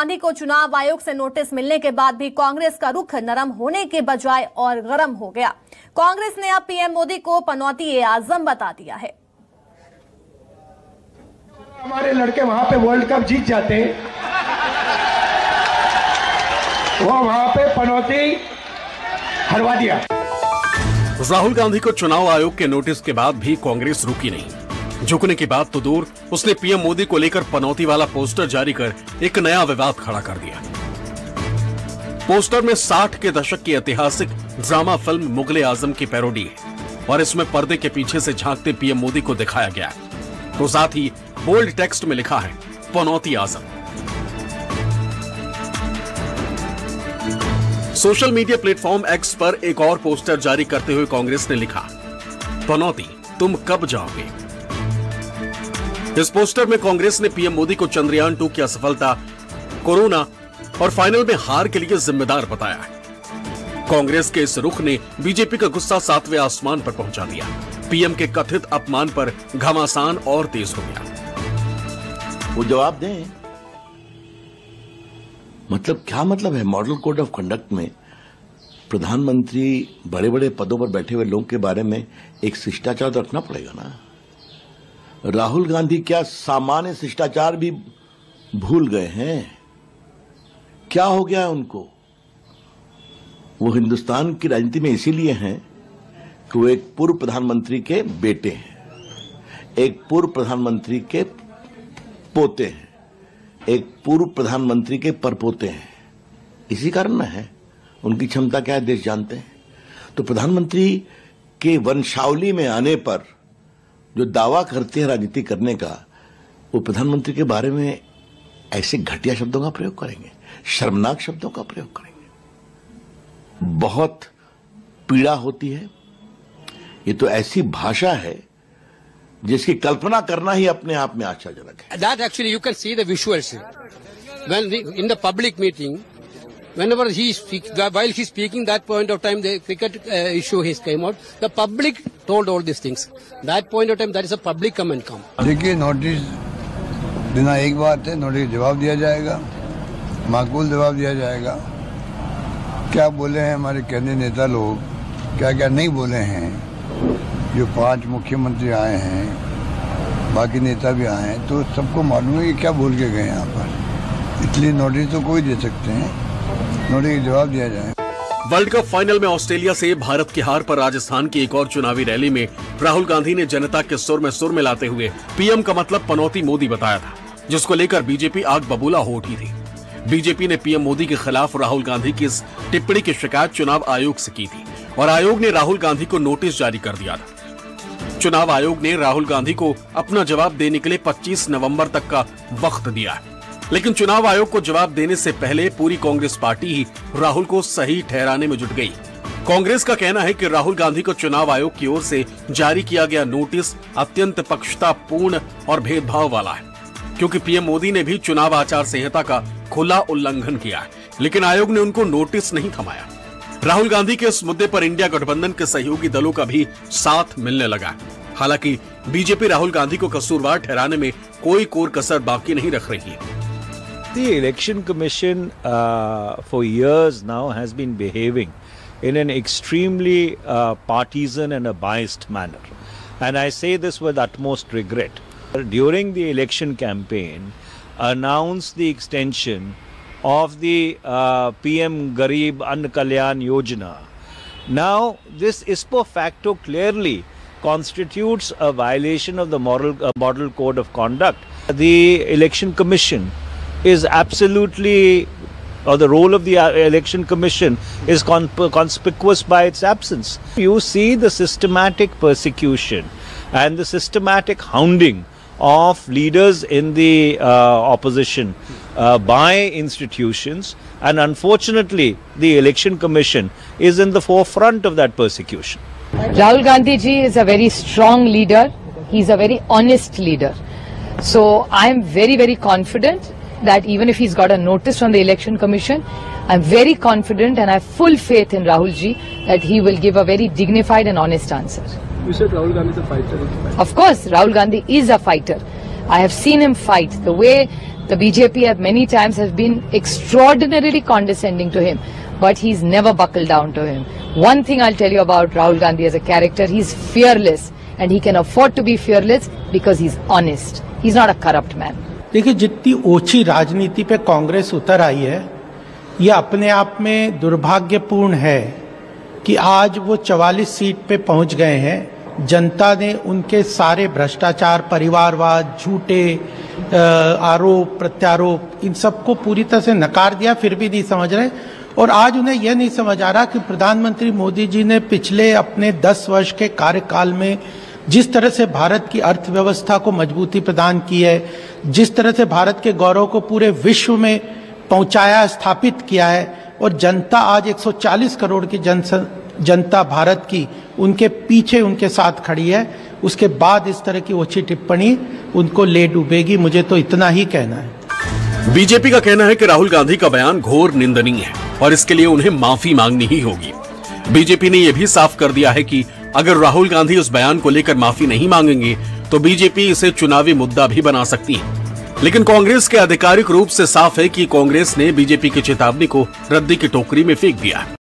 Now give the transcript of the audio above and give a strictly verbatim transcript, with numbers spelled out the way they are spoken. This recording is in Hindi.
गांधी को चुनाव आयोग से नोटिस मिलने के बाद भी कांग्रेस का रुख नरम होने के बजाय और गर्म हो गया। कांग्रेस ने अब पीएम मोदी को पनौती-ए-आजम बता दिया है। हमारे लड़के वहां पे वर्ल्ड कप जीत जाते, वो वहां पे पनौती हरवा दिया। राहुल गांधी को चुनाव आयोग के नोटिस के बाद भी कांग्रेस रुकी नहीं। झुकने की बात तो दूर, उसने पीएम मोदी को लेकर पनौती वाला पोस्टर जारी कर एक नया विवाद खड़ा कर दिया। पोस्टर में साठ के दशक की ऐतिहासिक ड्रामा फिल्म मुगले आजम की पैरोडी है और इसमें पर्दे के पीछे से झांकते पीएम मोदी को दिखाया गया है। तो साथ ही बोल्ड टेक्स्ट में लिखा है पनौती Azam. Social media platform X पर एक और पोस्टर जारी करते हुए कांग्रेस ने लिखा, पनौती तुम कब जाओगे। इस पोस्टर में कांग्रेस ने पीएम मोदी को चंद्रयान टू की असफलता, कोरोना और फाइनल में हार के लिए जिम्मेदार बताया है। कांग्रेस के इस रुख ने बीजेपी का गुस्सा सातवें आसमान पर पहुंचा दिया। पीएम के कथित अपमान पर घमासान और तेज हो गया। वो जवाब दें, मतलब क्या मतलब है? मॉडल कोड ऑफ कंडक्ट में प्रधानमंत्री बड़े बड़े पदों पर बैठे हुए लोगों के बारे में एक शिष्टाचार तो रखना पड़ेगा ना। राहुल गांधी क्या सामान्य शिष्टाचार भी भूल गए हैं? क्या हो गया है उनको? वो हिंदुस्तान की राजनीति में इसीलिए हैं कि वो एक पूर्व प्रधानमंत्री के बेटे हैं, एक पूर्व प्रधानमंत्री के पोते हैं, एक पूर्व प्रधानमंत्री के परपोते हैं। इसी कारण न है। उनकी क्षमता क्या है देश जानते हैं। तो प्रधानमंत्री के वंशावली में आने पर जो दावा करते हैं राजनीति करने का, वो प्रधानमंत्री के बारे में ऐसे घटिया शब्दों का प्रयोग करेंगे, शर्मनाक शब्दों का प्रयोग करेंगे। बहुत पीड़ा होती है। ये तो ऐसी भाषा है जिसकी कल्पना करना ही अपने आप में आश्चर्यजनक है। That actually you can see the visuals when the, in the public meeting, whenever he speaks, while he speaking, that point of time the cricket uh, issue has came out. The public told all these things. That point of time, that is a public comment come. देखिए, नोटिस देना एक बात है, नोटिस जवाब दिया जाएगा, माकूल जवाब दिया जाएगा। क्या बोले हैं हमारे केंद्रीय नेता लोग, क्या क्या नहीं बोले हैं। जो पांच मुख्यमंत्री आए हैं, बाकी नेता भी आए हैं, तो सबको मालूम है कि क्या बोल के गए यहाँ पर। इसलिए नोटिस तो कोई दे सकते हैं, नोटिस का जवाब दिया जाए। वर्ल्ड कप फाइनल में ऑस्ट्रेलिया से भारत की हार पर राजस्थान की एक और चुनावी रैली में राहुल गांधी ने जनता के सुर में सुर मिलाते हुए पीएम का मतलब पनौती मोदी बताया था, जिसको लेकर बीजेपी आग बबूला हो उठी थी। बीजेपी ने पीएम मोदी के खिलाफ राहुल गांधी की इस टिप्पणी की शिकायत चुनाव आयोग से की थी और आयोग ने राहुल गांधी को नोटिस जारी कर दिया था। चुनाव आयोग ने राहुल गांधी को अपना जवाब देने के लिए पच्चीस नवंबर तक का वक्त दिया है, लेकिन चुनाव आयोग को जवाब देने से पहले पूरी कांग्रेस पार्टी ही राहुल को सही ठहराने में जुट गई। कांग्रेस का कहना है कि राहुल गांधी को चुनाव आयोग की ओर से जारी किया गया नोटिस अत्यंत पक्षतापूर्ण और भेदभाव वाला है, क्योंकि पीएम मोदी ने भी चुनाव आचार संहिता का खुला उल्लंघन किया है, लेकिन आयोग ने उनको नोटिस नहीं थमाया। राहुल गांधी के इस मुद्दे पर इंडिया गठबंधन के सहयोगी दलों का भी साथ मिलने लगा। हालांकि बीजेपी राहुल गांधी को कसूरवार ठहराने में कोई कोर कसर बाकी नहीं रख रही है। The Election Commission uh, for years now has been behaving in an extremely uh, partisan and a biased manner, and I say this with utmost regret. During the election campaign, announced the extension of the uh, P M Garib Ann Kalyan Yojana. Now, this ipso facto clearly constitutes a violation of the moral, uh, model code of conduct. The Election Commission is absolutely, or the role of the Election Commission is con conspicuous by its absence. You see the systematic persecution and the systematic hounding of leaders in the uh, opposition uh, by institutions, and unfortunately the Election Commission is in the forefront of that persecution. Rahul Gandhi ji is a very strong leader. He is a very honest leader. So I am very very confident that even if he's got a notice from the Election Commission, I'm very confident and I have full faith in Rahul ji that he will give a very dignified and honest answer. You said Rahul Gandhi is a fighter. Of course, Rahul Gandhi is a fighter. I have seen him fight. The way The B J P have many times has been extraordinarily condescending to him, but he's never buckled down to him. One thing I'll tell you about Rahul Gandhi as a character, he's fearless and he can afford to be fearless because he's honest. He's not a corrupt man. देखिए, जितनी ओछी राजनीति पे कांग्रेस उतर आई है, यह अपने आप में दुर्भाग्यपूर्ण है कि आज वो चवालीस सीट पे पहुंच गए हैं। जनता ने उनके सारे भ्रष्टाचार, परिवारवाद, झूठे आरोप प्रत्यारोप, इन सबको पूरी तरह से नकार दिया, फिर भी नहीं समझ रहे। और आज उन्हें यह नहीं समझ आ रहा कि प्रधानमंत्री मोदी जी ने पिछले अपने दस वर्ष के कार्यकाल में जिस तरह से भारत की अर्थव्यवस्था को मजबूती प्रदान की है, जिस तरह से भारत के गौरव को पूरे विश्व में पहुंचाया, स्थापित किया है, और जनता आज एक सौ चालीस करोड़ की जन जनता भारत की उनके पीछे, उनके साथ खड़ी है, उसके बाद इस तरह की ओछी टिप्पणी उनको ले डूबेगी। मुझे तो इतना ही कहना है। बीजेपी का कहना है कि राहुल गांधी का बयान घोर निंदनीय है और इसके लिए उन्हें माफी मांगनी ही होगी। बीजेपी ने यह भी साफ कर दिया है कि अगर राहुल गांधी उस बयान को लेकर माफी नहीं मांगेंगे तो बीजेपी इसे चुनावी मुद्दा भी बना सकती है। लेकिन कांग्रेस के आधिकारिक रूप से साफ है कि कांग्रेस ने बीजेपी की चेतावनी को रद्दी की टोकरी में फेंक दिया है।